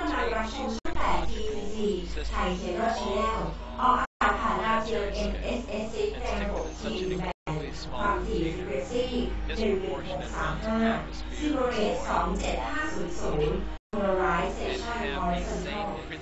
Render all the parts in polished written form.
ำลังรับชมช่อง8 TVC ไทยเทเลอร์ชแนลออกอากาศผ่านดาวเทียม MSS ในระบบ T แบนความถี่ Frequency 11635 Zero Rate 27500 Polarization Horizontal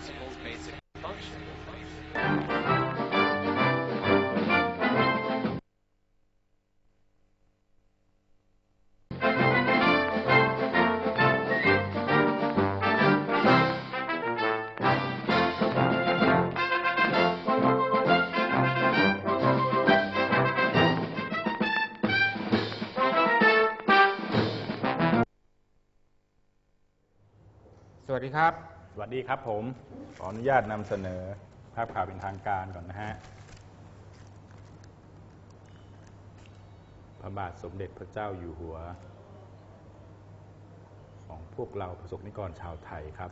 สวัสดีครับสวัสดีครับผมขออนุญาตนำเสนอภาพข่าวเป็นทางการก่อนนะฮะพระบาทสมเด็จพระเจ้าอยู่หัวของพวกเราประสบนิกรชาวไทยครับ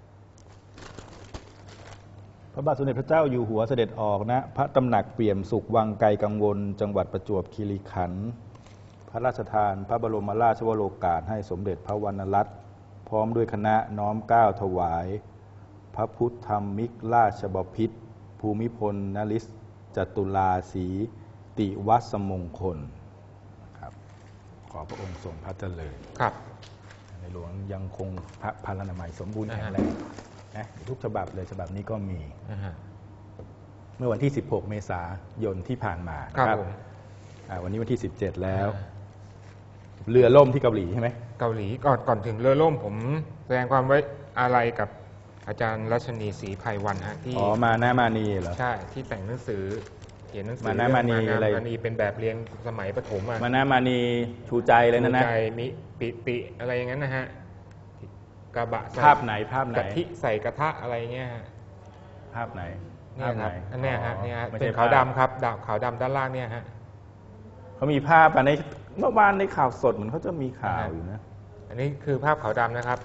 พระบาทสมเด็จพระเจ้าอยู่หัวเสด็จออกนะพระตำหนักเปี่ยมสุขวังไกลกังวลจังหวัดประจวบคีรีขันธ์พระราชทานพระบรมราชวโรกาสให้สมเด็จพระวรรณรัตน์พร้อมด้วยคณะน้อมเกล้าถวายพระพุทธมิกราชบพิตรภูมิพลนริศจตุลาศรีติวัสมงคลครับขอพระองค์ทรงพระเจริญครับในหลวงยังคงพระพลานามัยสมบูรณ์แข็งแรงนะทุกฉบับเลยฉบับนี้ก็มีเมื่อวันที่16เมษายนที่ผ่านมาครับวันนี้วันที่17แล้วเรือล่มที่เกาหลีใช่ไหมเกาหลีก่อนถึงเรือล่มผมแสดงความไว้อาลัยกับอาจารย์รัชนีศรีไพวันที่มานะมานีเหรอใช่ที่แต่งหนังสือเขียนหนังสือมานะมานีอะไรมานีเป็นแบบเรียนสมัยประถมมานะมานีชูใจเลยนะชูใจมิปิติอะไรอย่างนั้นนะฮะกระบะภาพไหนกะทิใส่กระทะอะไรเงี้ยภาพไหนนี่ครับอันนี้ฮะเนี่ยเป็นขาวดำครับขาวดำด้านล่างเนี่ยฮะเขามีภาพในเมื่อวานในข่าวสดเหมือนเขาจะมีข่าวอยู่นะอันนี้คือภาพขาวดำนะครับ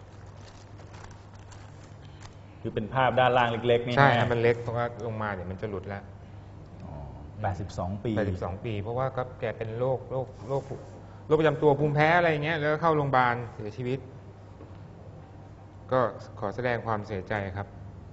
คือเป็นภาพด้านล่างเล็กๆนี่ใช่มันเล็กเพราะว่าลงมาเดี๋ยวมันจะหลุดแล้ว 82 ปี 82 ปีเพราะว่าก็แกเป็นโรคประจำตัวภูมิแพ้อะไรอย่างเงี้ยแล้วเข้าโรงพยาบาลเสียชีวิตก็ขอแสดงความเสียใจครับ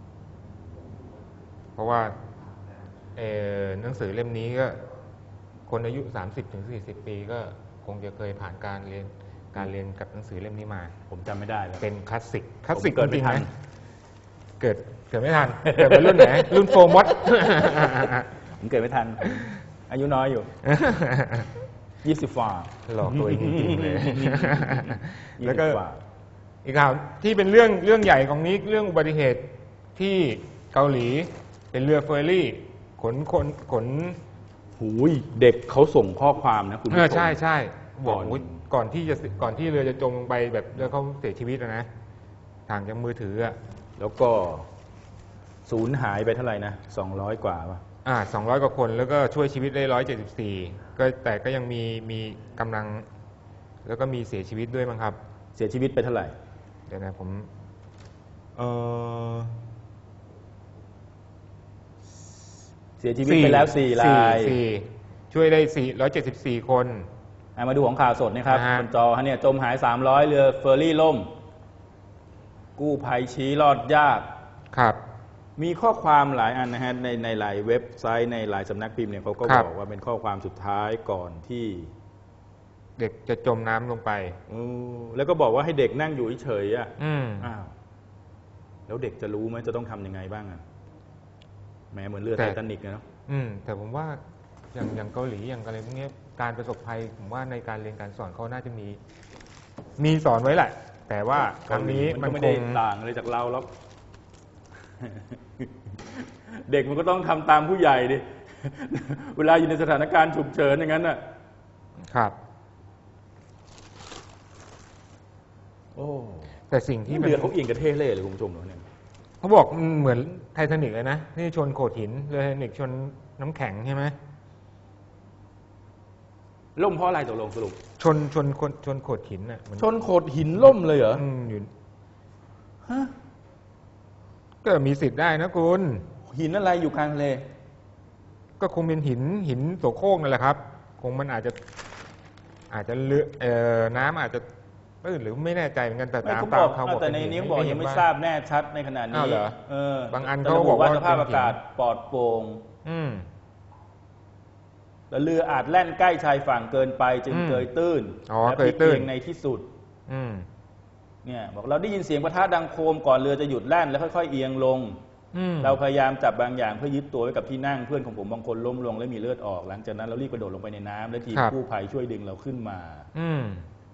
เพราะว่าหนังสือเล่มนี้ก็คนอายุ 30-40 ปีก็คงจะเคยผ่านการเรียนกับหนังสือเล่มนี้มาผมจำไม่ได้แล้วเป็นคลาสสิกเกิดไม่ทันเกิดไม่ทันเกิดเป็นรุ่นไหนรุ่นโฟมอสผมเกิดไม่ทันอายุน้อยอยู่20 ฝ่าหลอกตัวเองจริงๆเลยแล้วก็อีกข่าวที่เป็นเรื่องใหญ่ของนี้เรื่องอุบัติเหตุที่เกาหลีเป็นเรือเฟอร์รี่ขนหูยเด็กเขาส่งข้อความนะคุณผู้ชมใช่บอกก่อนที่เรือจะจมลงไปแบบแล้วเขาเสียชีวิตนะทางจากมือถือแล้วก็สูญหายไปเท่าไหร่นะ200 กว่าป่ะ 200 กว่าคนแล้วก็ช่วยชีวิตได้174ก็แต่ก็ยังมีกำลังแล้วก็มีเสียชีวิตด้วยมั้งครับเสียชีวิตไปเท่าไหร่เดี๋ยวนะผมเสียชีวิตไปแล้ว4 รายช่วยได้474 คนมาดูของข่าวสดนะครับบนจอเนี่ยจมหาย300เรือเฟอร์รี่ล่มกู้ภัยชี้รอดยากครับมีข้อความหลายอันนะฮะในหลายเว็บไซต์ในหลายสำนักพิมพ์เนี่ยเขาก็บอกว่าเป็นข้อความสุดท้ายก่อนที่เด็กจะจมน้ำลงไปแล้วก็บอกว่าให้เด็กนั่งอยู่เฉยๆแล้วเด็กจะรู้ไหมจะต้องทำยังไงบ้างแม้เหมือนเรือไททานิกเนาะแต่ผมว่าอย่างเกาหลีอย่างอะไรพวกนี้การประสบภัยผมว่าในการเรียนการสอนเขาน่าจะมีสอนไว้แหละแต่ว่าครั้งนี้มันไม่ได้ต่างอะไรจากเราหรอกเด็กมันก็ต้องทำตามผู้ใหญ่ดิเวลาอยู่ในสถานการณ์ฉุกเฉินอย่างนั้นน่ะครับโอ้แต่สิ่งที่เรือเขาเอียงกระเทเล่เลยคุณผู้ชมเนี่ยเขาบอกเหมือนไททานิกเลยนะนี่ชนโขดหินเรือไททานิกชนน้ำแข็งใช่ไหมล่มเพราะอะไรตกลงสรุปชนโขดหินน่ะชนโขดหินล่มเลยเหรออยู่ฮะก็มีสิทธิ์ได้นะคุณหินอะไรอยู่กลางทะเลก็คงเป็นหินโสโครกนั่นแหละครับคงมันอาจจะเรือน้ำอาจจะตื้นหรือไม่แน่ใจเหมือนกันแต่ไม่ตามเขาบอกเขาบอกแต่ในนี้บอกยังไม่ทราบแน่ชัดในขณะนี้อ้าวเหรอเออบางอันแต่เขาระบบุอกว่าว่าสภาพอากาศปลอดโปร่งอืมและเรืออาจแล่นใกล้ชายฝั่งเกินไปจึงเกยตื้นอ๋อและเกพลิยกตื้นเอียงในที่สุดอืมเนี่ยบอกเราได้ยินเสียงปะทะดังโครมก่อนเรือจะหยุดแล่นแล้วค่อยๆเอียงลงอืมเราพยายามจับบางอย่างเพื่อยึดตัวไว้กับที่นั่งเพื่อนของผมบางคนล้มลงและมีเลือดออก หลังจากนั้นเรารีบกระโดดลงไปในน้ำและทีมกู้ภัยช่วยดึงเราขึ้นมาอืม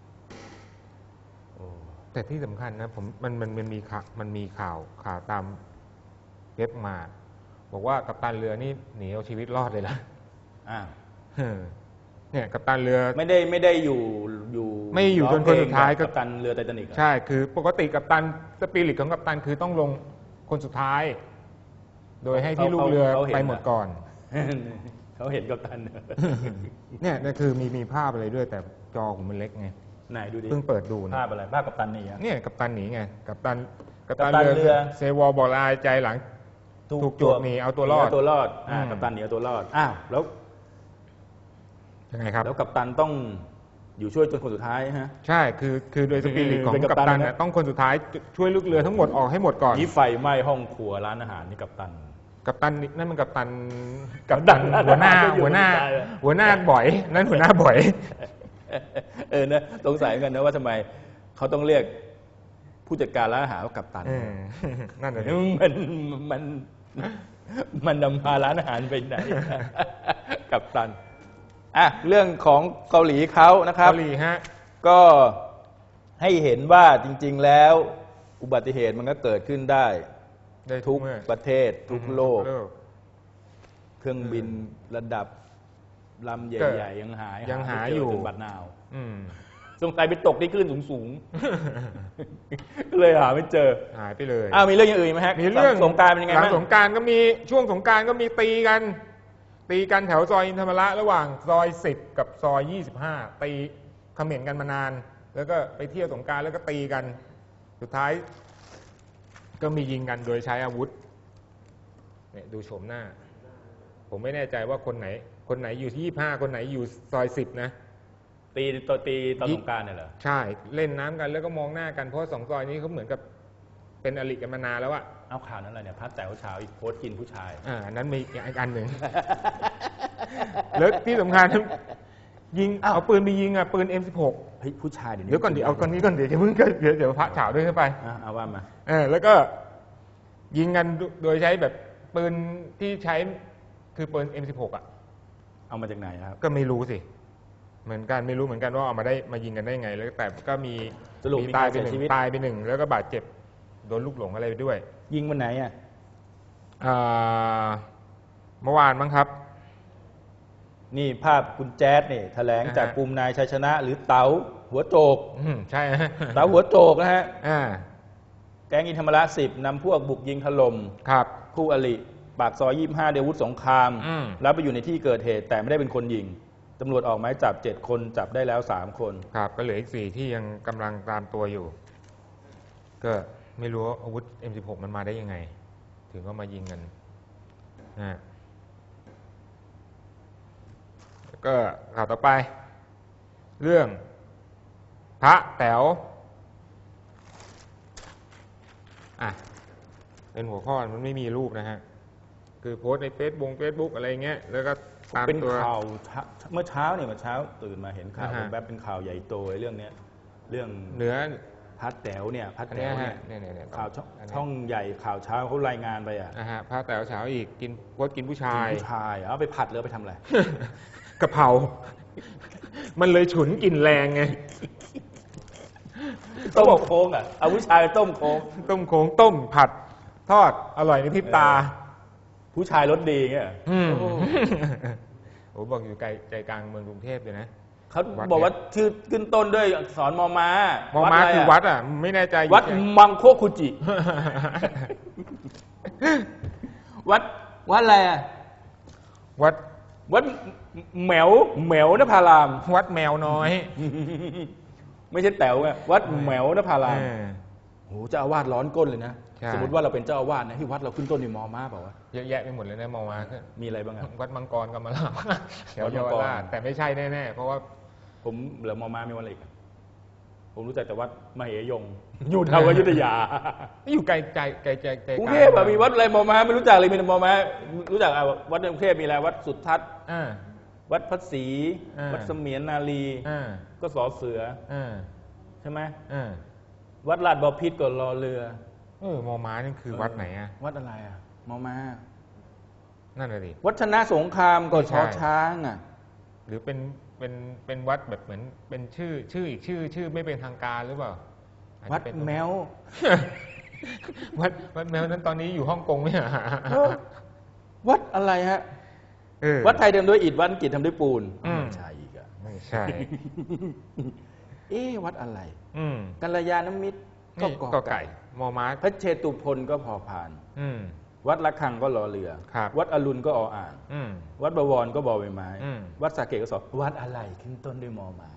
แต่ที่สำคัญนะมันมีข่าวตามเว็บมา บอกว่ากัปตันเรือนี่หนีเอาชีวิตรอดเลยนะอ้าวเนี่ยกัปตันเรือไม่ได้อยู่ไม่อยู่จนคนสุดท้ายก็กัปตันเรือไททานิกเหรอใช่คือปกติกัปตันสปิริตของกัปตันคือต้องลงคนสุดท้าย โดยให้ที่ลูกเรือไปหมดก่อนเขาเห็นกัปตันเนี่ยคือมีภาพอะไรด้วยแต่จอผมมันเล็กไงไหนดูดิเพิ่งเปิดดูนะภาพอะไรภาพกัปตันนี่อ่ะเนี่ยกัปตันหนีไงกัปตันเรือเซวอลบอกลายใจหลัง ถูกจวบหนีเอาตัวรอดเอาตัวรอดกัปตันหนีเอาตัวรอดอ้าวแล้วยังไงครับแล้วกัปตันต้องอยู่ช่วยจนคนสุดท้ายฮะใช่คือโดยสปิริตของเป็นกักัปปตัตันนนะเนี่ยต้องคนสุดท้ายช่วยลูกเรือทั้งหมดออกให้หมดก่อนนี่ไฟไหม้ห้องครัวร้านอาหารนี่กัปตันกัปตันนั่นมันกัปตันหัวหน้าหัวหน้าบ่อยนั่นหัวหน้าบ่อยนะสงสัยกันนะว่าทำไมเขาต้องเรียกผู้จัดการร้านอาหารว่ากัปตันนั่นเลยมันนำพาร้านอาหารไปไหน กัปตันเรื่องของเกาหลีเขานะครับเกาหลีฮะก็ให้เห็นว่าจริงๆแล้วอุบัติเหตุมันก็เกิดขึ้นได้ทุกประเทศทุกโลก เครื่องบินระดับลำใหญ่ๆยังหาอยู่จนบัดนาวสงสัยไปตกที่คลื่นสูงๆ ก็เลยหาไม่เจอหายไปเลยมีเรื่องอย่างอื่นไหมฮะมีเรื่องสงกรานต์เป็นยังไงหลับ้างสงกรานต์ก็มีช่วงสงกรานต์ก็มีตีกันแถวซอยอินธรรมระระหว่างซอย10กับซอย25ตีเขม่นกันมานาน แล้วก็ไปเที่ยวสงกรานต์แล้วก็ตีกันสุดท้ายก็มียิงกันโดยใช้อาวุธเนี่ยดูโฉมหน้า ผมไม่แน่ใจว่าคนไหนอยู่ที่25คนไหนอยู่ซอย10นะตีตอนสงกรานต์เนี่ยเหรอใช่เล่นน้ำกันแล้วก็มองหน้ากันเพราะสองซอยนี้เขาเหมือนกับเป็นอริกันมานานแล้วอะเอาข่าวนั้นอะไรเนี่ยพัดแต่เช้าอีกโพสต์กินผู้ชายนั้นมีอีกอันหนึ่ง แล้วที่สำคัญยิงเอาปืนไปยิงปืน M16 เฮ้ยผู้ชายเดี๋ยวก่อนเอาคนนี้ก่อนเดี๋ยวเพิ่งเดี๋ยวพระฉาวด้วยเข้าไปเอาว่ามาแล้วก็ยิงกันโดยใช้แบบปืนที่ใช้คือปืน M16 เอามาจากไหนครับก็ไม่รู้สิเหมือนกันไม่รู้เหมือนกันว่าเอามายิงกันได้ไงแล้วแต่ก็มีตายไปหนึ่งแล้วก็บาดเจ็บโดนลูกหลงอะไรไปด้วยยิงวันไหนเมื่อวานมั้งครับนี่ภาพคุณแจ๊ดนี่แถลงจากกลุ่มนายชัยชนะหรือเต๋าหัวโจกใช่เต๋าหัวโจกนะฮะแก๊งอินธรรมระ10นำพวกบุกยิงถล่มคู่อริปากซอย25ด้วยอาวุธสงครามแล้วไปอยู่ในที่เกิดเหตุแต่ไม่ได้เป็นคนยิงตำรวจออกหมายจับ7คนจับได้แล้ว3คนครับก็เหลืออีก4ที่ยังกำลังตามตัวอยู่ก็ไม่รู้ว่าอาวุธ M16 มันมาได้ยังไงถึงก็มายิงกันแล้วก็ข่าวต่อไปเรื่องพระแต๋วเป็นหัวข้อมันไม่มีรูปนะฮะคือโพสในเฟซบุ๊กอะไรเงี้ยแล้วก็เป็นข่าวเมื่อเช้าตื่นมาเห็นข่าวแบบเป็นข่าวใหญ่โตเรื่องนี้เรื่องเหนือพัดแต๋วเนี่ยข่าวช่องใหญ่ข่าวเช้าเขารายงานไปพระแต๋วเช้าอีกกินผู้ชายเอาไปผัดเลยไปทำอะไรกะเพรามันเลยฉุนกลิ่นแรงไงต้มโค้งเอาผู้ชายต้มโค้งต้มผัดทอดอร่อยในพริบตาผู้ชายรสดีเงี้ยโอ้บอกอยู่ใจกลางเมืองกรุงเทพเลยนะเขาบอกว่าชื่อขึ้นต้นด้วยอักษรมอม้าคือวัดไม่แน่ใจวัดมังโคคุจิวัดอะไรวัดแมวนภารามวัดแมวน้อยไม่ใช่แต๋วไงวัดแมวนภารามโอ้เจ้าอาวาสร้อนก้นเลยนะสมมติว่าเราเป็นเจ้าอาวาสนะที่วัดเราขึ้นต้นด้วยมอม้าเปล่าวะเยอะแยะไปหมดเลยนะมอม้ามีอะไรบ้างวัดมังกรกำมะลาแถวเยาวราชแต่ไม่ใช่แน่ๆเพราะว่าผมเหลือมอม้ามีวันอะไรอีกผมรู้จักแต่วัดมเหยงอยู่แถวอยุธยาอยู่ไกลกรุงเทพมีวัดอะไรมอม้าไม่รู้จักเลยมีแต่มอม้ารู้จักวัดในกรุงเทพมีอะไรวัดสุทัศน์วัดพระศรีวัดเสมียนนารีก็สอเสือใช่ไหมวัดลาดบพิตรก็รอเรือมอม้านี่คือวัดไหนอะวัดอะไรอะมอม้านั่นเลยดิวัดชนะสงครามก็ชอช้างอะหรือเป็นวัดแบบเหมือนเป็นชื่ออีกชื่อไม่เป็นทางการหรือเปล่าวัดแมววัดแมวนั้นตอนนี้อยู่ฮ่องกงเนี่ยวัดอะไรฮะวัดไทยทำด้วยอิฐวัดอังกฤษทำด้วยปูนไม่ใช่อีกอะไม่ใช่วัดอะไรกัลยาณมิตรก็ไก่มอม้าพระเชตุพนก็พอพานวัดระฆังก็รอเรือวัดอรุณก็ออ่างวัดบวรก็บอใบไม้วัดสาเกตก็สอบวัดอะไรขึ้นต้นด้วยมอมา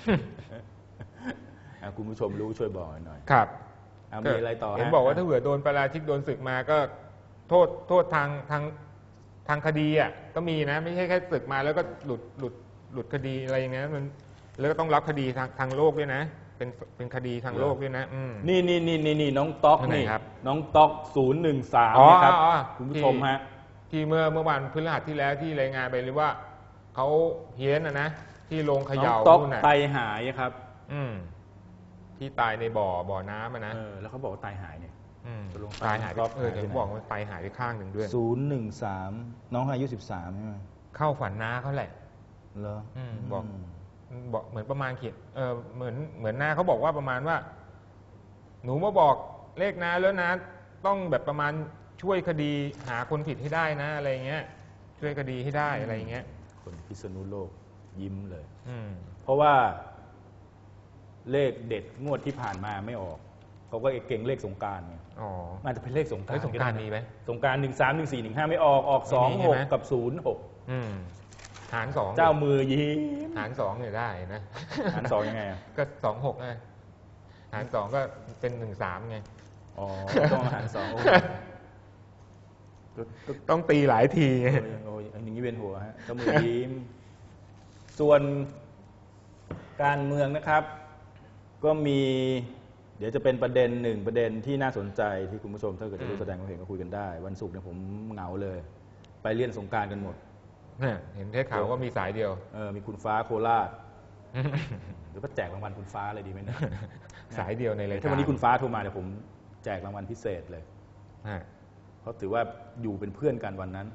คุณผู้ชมรู้ช่วยบอกหน่อยครับมีอะไรต่อเห็นบอกว่าถ้าเผื่อโดนปาราชิกโดนศึกมาก็โทษทางคดีอ่ะก็มีนะไม่ใช่แค่ศึกมาแล้วก็หลุดคดีอะไรอย่างเงี้ยมันแล้วก็ต้องรับคดีทางโลกด้วยนะเป็นคดีทางโลกด้วยนะนี่น้องต๊อกนี่น้องต๊อก013นะครับคุณผู้ชมฮะที่เมื่อวันพฤหัสที่แล้วที่รายงานไปหรือว่าเขาเฮี้ยนนะที่ลงเขย่าต๊อกไตหายครับที่ตายในบ่อน้ำนะแล้วเขาบอกว่าไตหายเนี่ยตายหายเดี๋ยวบอกว่าไตหายไปข้างหนึ่งด้วย 013น้องอายุ13ใช่ไหมเข้าฝันน้าเขาแหละเหรอบอกเหมือนประมาณเขียนเหมือนน้าเขาบอกว่าประมาณว่าหนูมาบอกเลขน้าแล้วนะต้องแบบประมาณช่วยคดีหาคนผิดให้ได้นะอะไรเงี้ยช่วยคดีให้ได้อะไรเงี้ยคนพิษณุโลกยิ้มเลยเพราะว่าเลขเด็ดงวดที่ผ่านมาไม่ออกเขาก็เก่งเลขสงกรานต์ไงมันจะเป็นเลขสงกรานต์สงกรานต์มีไหมสงกรานต์13 14 15ไม่ออก26กับ06 หาร2 เจ้ามือยิ้มหาร2เนี่ยได้นะหาร2ยังไงก็26ไงหาร2ก็เป็น13ไงต้องหาร2 ต้องตีหลายทีอย่างนี้เวียนหัวฮะเจ้ามือยิ้มส่วนการเมืองนะครับก็มีเดี๋ยวจะเป็นประเด็นหนึ่งประเด็นที่น่าสนใจที่คุณผู้ชมถ้าเกิดจะรู้แสดงความเห็นก็คุยกันได้วันศุกร์เนี่ยผมเหงาเลยไปเล่นสงกรานต์กันหมดเห็นได้ข่าวว่ามีสายเดียวมีคุณฟ้าโคราชหรือว่าแจกรางวัลคุณฟ้าอะไรดีไหมเนี่ยสายเดียวในรายการถ้าวันนี้คุณฟ้าโทรมาเนี่ยผมแจกรางวัลพิเศษเลยเพราะถือว่าอยู่เป็นเพื่อนกันวันนั้น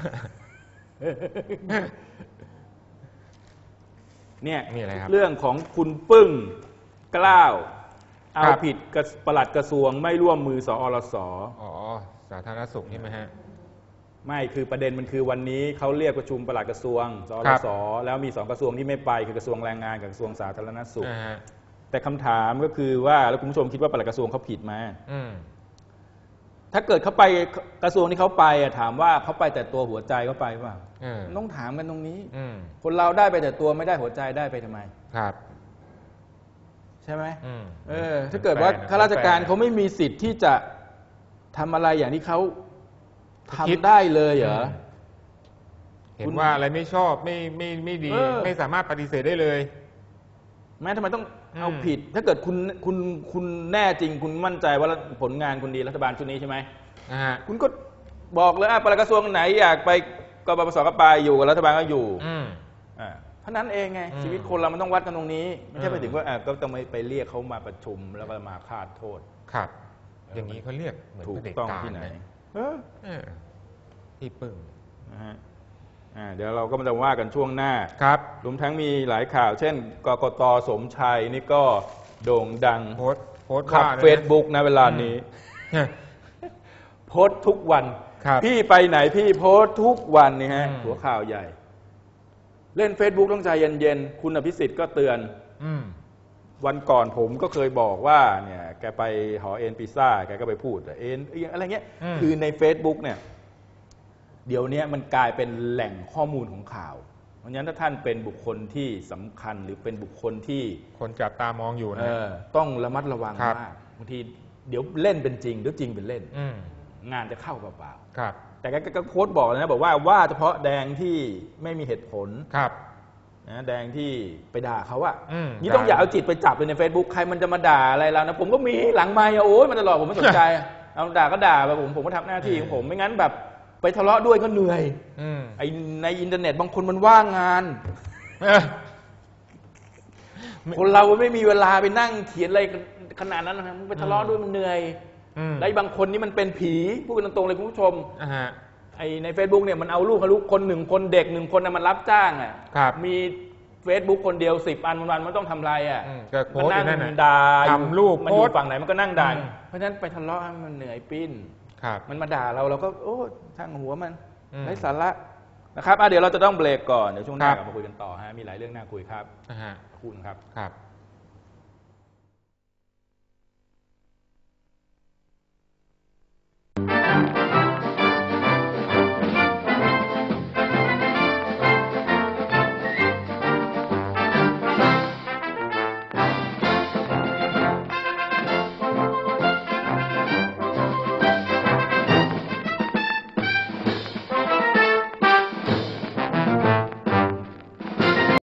เนี่ยเรื่องของคุณปึ้งกล้าวเอาผิดกับปลัดกระทรวงไม่ร่วมมือสอรสสาธารณสุขใช่ไหมฮะไม่คือประเด็นมันคือวันนี้เขาเรียกประชุมปลัดกระทรวงสอรสแล้วมี2กระทรวงที่ไม่ไปคือกระทรวงแรงงานกับกระทรวงสาธารณสุขแต่คำถามก็คือว่าแล้วคุณผู้ชมคิดว่าปลัดกระทรวงเขาผิดไหมถ้าเกิดเขาไปกระทรวงที่เขาไปถามว่าเขาไปแต่ตัวหัวใจเขาไปว่าต้องถามกันตรงนี้คนเราได้ไปแต่ตัวไม่ได้หัวใจได้ไปทำไมครับใช่ไหมถ้าเกิดว่าข้าราชการเขาไม่มีสิทธิ์ที่จะทำอะไรอย่างที่เขาทำได้เลยเหรอเห็นว่าอะไรไม่ชอบไม่ดีไม่สามารถปฏิเสธได้เลยแม้ทำไมต้องเอาผิดถ้าเกิดคุณแน่จริงคุณมั่นใจว่าผลงานคุณดีรัฐบาลชุดนี้ใช่ไหมคุณก็บอกเลยปลัดกระทรวงไหนอยากไปกบปสก็ไปอยู่กับรัฐบาลก็อยู่เพราะนั้นเองไงชีวิตคนเรามันต้องวัดกันตรงนี้ไม่ใช่ไปถึงว่าก็ต้องไปเรียกเขามาประชุมแล้วก็มาคาดโทษครับอย่างนี้เขาเรียกเหมือนถูกต้องที่ไหนที่ปึ้งเดี๋ยวเราก็มาจะว่ากันช่วงหน้าครับรวมทั้งมีหลายข่าวเช่นกกต.สมชัยนี่ก็โด่งดังโพสต์ขับเฟซบุ๊กนะเวลานี้โพสต์ทุกวันพี่ไปไหนพี่โพสต์ทุกวันนี่ฮะหัวข่าวใหญ่เล่น Facebook ต้องใจเย็นๆคุณอภิสิทธิ์ก็เตือนวันก่อนผมก็เคยบอกว่าเนี่ยแกไปหอเอ็นพิซซ่าแกก็ไปพูดเอ็นอะไรเงี้ยคือใน Facebook เนี่ยเดี๋ยวนี้มันกลายเป็นแหล่งข้อมูลของข่าวเพราะฉะนั้นถ้าท่านเป็นบุคคลที่สำคัญหรือเป็นบุคคลที่คนจับตามองอยู่นะต้องระมัดระวังมากบางทีเดี๋ยวเล่นเป็นจริงหรือจริงเป็นเล่นงานจะเข้าเปล่าๆแต่ก็โค้ดบอกเลยนะบอกว่าเฉพาะแดงที่ไม่มีเหตุผลครับนะแดงที่ไปด่าเขาอะ นี่ต้องด่าอย่าเอาจิตไปจับเลยใน Facebook ใครมันจะมาด่าอะไรเรานะผมก็มีหลังไมค์โอ้ยมันตลอดผมไม่สนใจ เอาด่าก็ด่าไปผมก็ทำหน้าที่ของผมไม่งั้นแบบไปทะเลาะด้วยก็เหนื่อยไอในอินเทอร์เน็ตบางคนมันว่างงานคนเราไม่มีเวลาไปนั่งเขียนอะไรขนาดนั้นนะมันไปทะเลาะด้วยมันเหนื่อยและบางคนนี่มันเป็นผีพูดกันตรงๆเลยคุณผู้ชมไอใน Facebook เนี่ยมันเอาลูกคนหนึ่งคนเด็กหนึ่งคนมันรับจ้างอ่ะมี Facebook คนเดียว10 อันวันมันต้องทำไรอ่ะมันนั่งด่าทำลูกมันอยู่ฝั่งไหนมันก็นั่งด่าเพราะฉะนั้นไปทะเลาะมันเหนื่อยปิ้นมันมาด่าเราก็โอ้ช่างหัวมันไร้สาระนะครับเดี๋ยวเราจะต้องเบรกก่อนเดี๋ยวช่วงหน้ากลับมาคุยกันต่อฮะมีหลายเรื่องน่าคุยครับคุณครับ